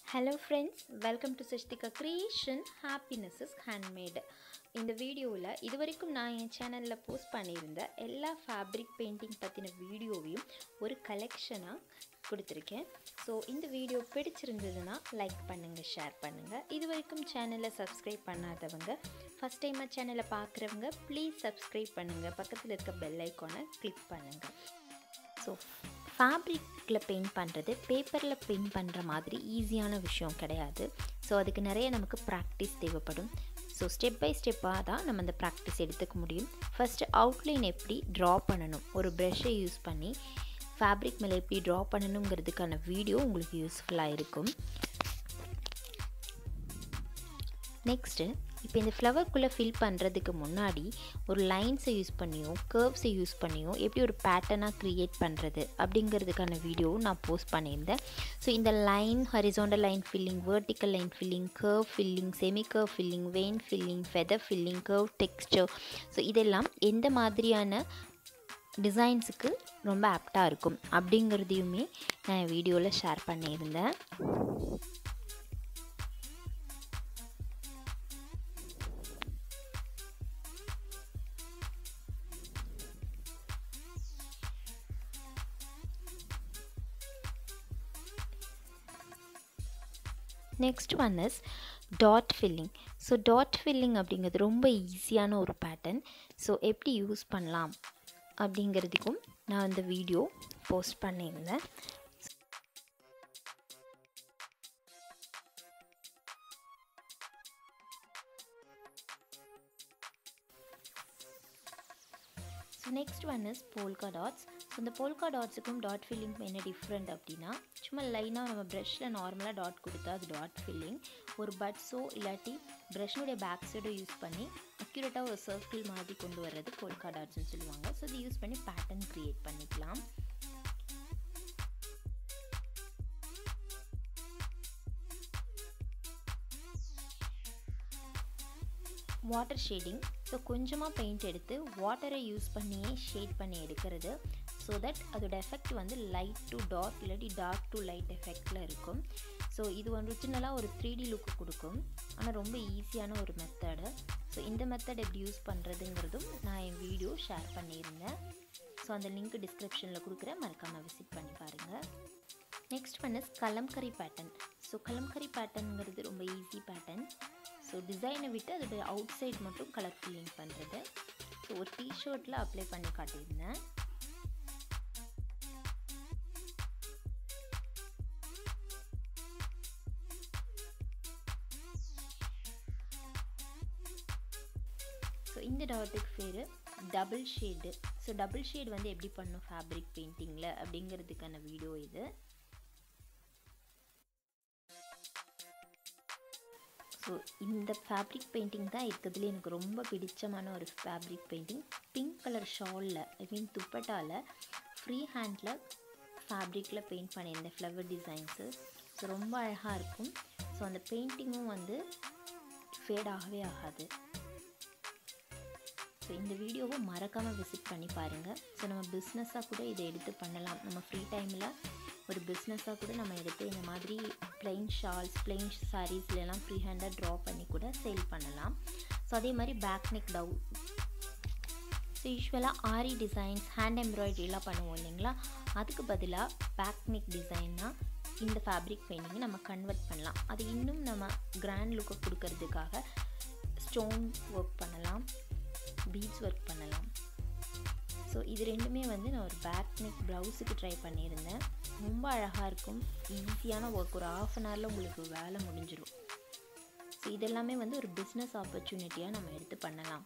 Hello friends, welcome to Sashtika Creation. Happiness is handmade. இந்த வீடியோவில் இதுவரைக்கும் நான் என் சேனலில் போஸ்ட் பண்ணியிருந்த எல்லா ஃபேப்ரிக் பெயிண்டிங் பற்றின வீடியோவையும் ஒரு கலெக்ஷனாக கொடுத்துருக்கேன். ஸோ இந்த வீடியோ பிடிச்சிருந்ததுன்னா லைக் பண்ணுங்கள், ஷேர் பண்ணுங்கள். இது வரைக்கும் சேனலை சப்ஸ்கிரைப் பண்ணாதவங்க, ஃபஸ்ட் டைமாக சேனலை பார்க்குறவங்க ப்ளீஸ் சப்ஸ்கிரைப் பண்ணுங்கள். பக்கத்தில் இருக்க பெல் ஐக்கானை கிளிக் பண்ணுங்கள். ஸோ ஃபேப்ரிக்கில் பெயிண்ட் பண்ணுறது பேப்பரில் பெயிண்ட் பண்ணுற மாதிரி ஈஸியான விஷயம் கிடையாது. ஸோ அதுக்கு நிறைய நமக்கு ப்ராக்டிஸ் தேவைப்படும். ஸோ ஸ்டெப் பை ஸ்டெப்பாக தான் நம்ம அந்த ப்ராக்டிஸ் எடுத்துக்க முடியும். ஃபஸ்ட்டு அவுட்லைன் எப்படி ட்ரா பண்ணணும், ஒரு ப்ரஷ்ஷை யூஸ் பண்ணி ஃபேப்ரிக் மேலே எப்படி ட்ரா பண்ணணுங்கிறதுக்கான வீடியோ உங்களுக்கு யூஸ்ஃபுல்லாக இருக்கும். நெக்ஸ்ட்டு இப்போ இந்த ஃப்ளவர்க்குள்ளே ஃபில் பண்ணுறதுக்கு முன்னாடி ஒரு லைன்ஸை யூஸ் பண்ணியோ கர்வ்ஸை யூஸ் பண்ணியோ எப்படி ஒரு பேட்டர்னாக க்ரியேட் பண்ணுறது அப்படிங்கிறதுக்கான வீடியோவும் நான் போஸ்ட் பண்ணியிருந்தேன். ஸோ இந்த line, horizontal line filling, vertical line filling, curve filling, semi curve filling, vein filling, feather filling, curve texture, so இதெல்லாம் எந்த மாதிரியான டிசைன்ஸுக்கு ரொம்ப ஆப்டாக இருக்கும் அப்படிங்கிறதையுமே நான் வீடியோவில் ஷேர் பண்ணியிருந்தேன். Next one is dot filling. So dot filling அப்படிங்கிறது ரொம்ப ஈஸியான ஒரு பேட்டர்ன். ஸோ எப்படி யூஸ் பண்ணலாம் அப்படிங்கிறதுக்கும் நான் இந்த வீடியோ போஸ்ட் பண்ணியிருந்தேன். So next one is polka dots. So இந்த போல்கா டாட்ஸுக்கும் டாட் ஃபில்லிங்க்கும் என்ன டிஃப்ரெண்ட் அப்படின்னா, சும்மா லைனாக நம்ம ப்ரஷ்ஷில் நார்மலாக டாட் கொடுத்தா அது டாட் ஃபில்லிங். ஒரு பட்ஸோ இல்லாட்டி ப்ரஷ்னுடைய பேக் சைடோ யூஸ் பண்ணி அக்யூரேட்டாக ஒரு சர்க்கிள் மாதிரி கொண்டு வர்றது போல்கா டாட்ஸ்ன்னு சொல்லுவாங்க. ஸோ இது யூஸ் பண்ணி பேட்டர்ன் க்ரியேட் பண்ணிக்கலாம். Water shading. ஸோ கொஞ்சமாக பெயிண்ட் எடுத்து வாட்டரை யூஸ் பண்ணியே ஷேட் பண்ணி எடுக்கிறது. ஸோ தட் அதோட எஃபெக்ட் வந்து லைட் டு டார்க் இல்லாட்டி டார்க் டு லைட் எஃபெக்டில் இருக்கும். ஸோ இது ஒரிஜினலாக ஒரு 3D லுக்கு கொடுக்கும். ஆனால் ரொம்ப ஈஸியான ஒரு மெத்தடு. ஸோ இந்த மெத்தட் எப்படி யூஸ் பண்ணுறதுங்கிறதும் நான் என் வீடியோ ஷேர் பண்ணியிருந்தேன். ஸோ அந்த லிங்க் டிஸ்கிரிப்ஷனில் கொடுக்குறேன், மறக்காமல் விசிட் பண்ணி பாருங்கள். Next one is Kalamkari pattern. So Kalamkari பேட்டர்னுங்கிறது ரொம்ப ஈஸி பேட்டர்ன். ஸோ டிசைனை விட்டு அதோடைய அவுட் சைட் மட்டும் கலர் ஃபில்லிங் பண்ணுறது. ஸோ ஒரு டிஷர்ட்டில் அப்ளை பண்ணி காட்டியிருந்தேன். ஸோ இந்த டாட்டுக்கு பேர் double shade. So double shade வந்து எப்படி பண்ணும் ஃபேப்ரிக் பெயிண்டிங்கில் அப்படிங்கிறதுக்கான வீடியோ இது. ஸோ இந்த ஃபேப்ரிக் பெயிண்டிங் தான் இருக்கிறதுல எனக்கு ரொம்ப பிடிச்சமான ஒரு ஃபேப்ரிக் பெயிண்டிங். பிங்க் கலர் ஷாலில், ஐ மீன் துப்பட்டாவில் ஃப்ரீ ஹேண்டில் ஃபேப்ரிக்கில் பெயிண்ட் பண்ணியிருந்தேன் ஃப்ளவர் டிசைன்ஸு. ஸோ ரொம்ப அழகாக இருக்கும். ஸோ அந்த பெயிண்டிங்கும் வந்து ஃபேட் ஆகவே ஆகாது. ஸோ இந்த வீடியோவை மறக்காமல் விசிட் பண்ணி பாருங்கள். ஸோ நம்ம பிஸ்னஸாக கூட இதை எடுத்து பண்ணலாம். நம்ம ஃப்ரீ டைமில் ஒரு பிஸ்னஸாக கூட நம்ம எடுத்து இந்த மாதிரி பிளெயின் ஷால்ஸ், பிளெயின் சாரீஸ்லாம் ஃப்ரீ ஹேண்டாக ட்ரா பண்ணி கூட சேல் பண்ணலாம். ஸோ அதே மாதிரி பேக் நெக் டவு. ஸோ யூஸ்வலாக ஆரி டிசைன்ஸ், ஹேண்ட் எம்ப்ராய்டரிலாம் பண்ணுவோம் இல்லைங்களா, அதுக்கு பதிலாக பேக் நெக் டிசைன்னா இந்த ஃபேப்ரிக் பெயிண்டிங்கை நம்ம கன்வெர்ட் பண்ணலாம். அது இன்னும் நம்ம கிராண்ட் லுக்கை கொடுக்கறதுக்காக ஸ்டோன் ஒர்க் பண்ணலாம், பீட்ஸ் ஒர்க் பண்ணலாம். ஸோ இது ரெண்டுமே வந்து நான் ஒரு பேக் நெக் ப்ளவுஸுக்கு ட்ரை பண்ணியிருந்தேன். ரொம்ப அழகாக இருக்கும். ஈஸியான ஒர்க், ஒரு ½ அன் ஹவரில் உங்களுக்கு வேலை முடிஞ்சிடும். ஸோ இதெல்லாமே வந்து ஒரு பிஸ்னஸ் ஆப்பர்ச்சுனிட்டியாக நம்ம எடுத்து பண்ணலாம்.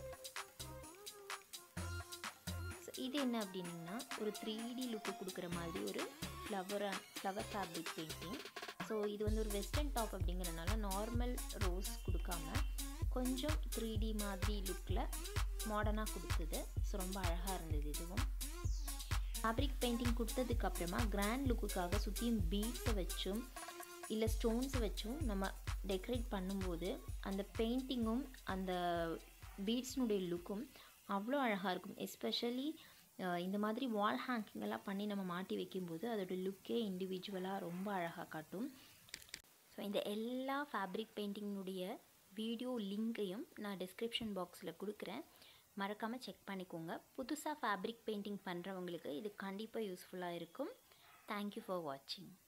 ஸோ இது என்ன அப்படின்னா, ஒரு 3D லுக்கு கொடுக்குற மாதிரி ஒரு ஃப்ளவர் ஃபேப்ரிக் பெயிண்டிங். ஸோ இது வந்து ஒரு வெஸ்டர்ன் டாப் அப்படிங்கிறனால நார்மல் ரோஸ் கொடுக்காம கொஞ்சம் 3D மாதிரி லுக்கில் மாடர்னாக கொடுத்தது. ஸோ ரொம்ப அழகாக இருந்தது. இதுவும் ஃபேப்ரிக் பெயிண்டிங் கொடுத்ததுக்கப்புறமா கிராண்ட் லுக்குக்காக சுற்றியும் பீட்ஸை வச்சும் இல்லை ஸ்டோன்ஸை வச்சும் நம்ம டெக்கரேட் பண்ணும்போது அந்த பெயிண்டிங்கும் அந்த பீட்ஸ்னுடைய லுக்கும் அவ்வளோ அழகாக இருக்கும். எஸ்பெஷலி இந்த மாதிரி வால் ஹேங்கிங் எல்லாம் பண்ணி நம்ம மாட்டி வைக்கும்போது அதோட லுக்கே இண்டிவிஜுவலாக ரொம்ப அழகாக காட்டும். ஸோ இந்த எல்லா ஃபேப்ரிக் பெயிண்டிங்குடைய வீடியோ லிங்கையும் நான் டிஸ்கிரிப்ஷன் பாக்ஸில் கொடுக்குறேன், மறக்காமல் செக் பண்ணிக்கோங்க. புதுசாக ஃபேப்ரிக் பெயிண்டிங் பண்ணுறவங்களுக்கு இது கண்டிப்பாக யூஸ்ஃபுல்லாக இருக்கும். தேங்க்யூ ஃபார் வாட்சிங்.